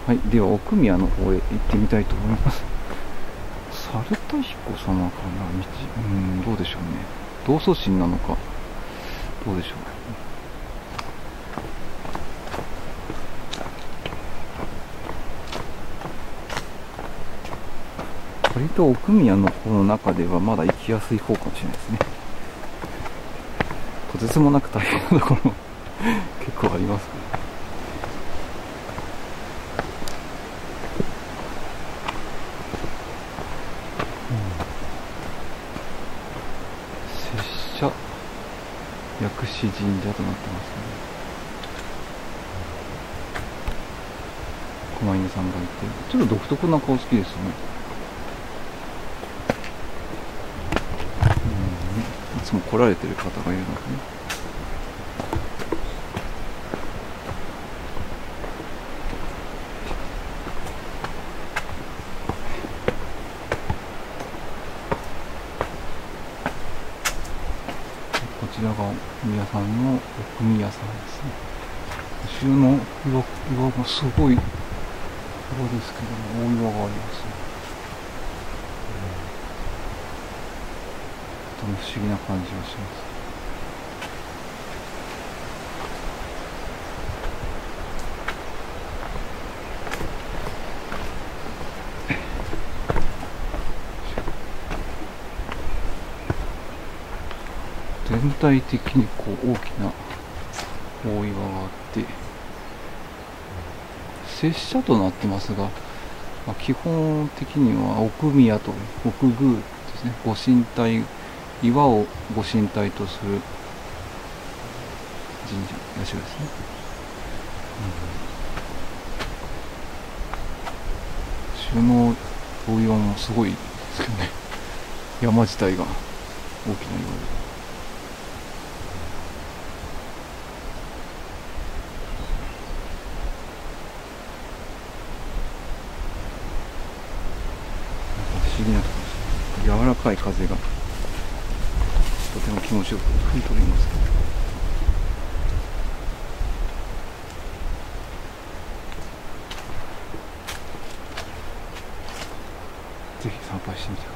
はい、では奥宮の方へ行ってみたいと思います。猿田彦様かな、道、どうでしょうね。道祖神なのか、どうでしょう。割と奥宮の方の中ではまだ行きやすい方かもしれないですね。とてつもなく大変なところ結構ありますね。拙者薬師神社となってますね。狛犬さんがいて、ちょっと独特な顔つきですね。いつも来られてる方がいるのでね。こちらが宮さんの奥宮さんですね。後ろの岩がすごい岩ですけども、大岩がありますね。とても不思議な感じがします。全体的にこう大きな大岩があって、拙者となってますが、基本的には奥宮と奥宮ですね、ご神体、岩をご神体とする神社、社ですね。後ろの大岩もすごいですけどね、山自体が大きな岩で。不思議なところですね。柔らかい風がとても気持ちよく吹いております。ぜひ参拝してみてください。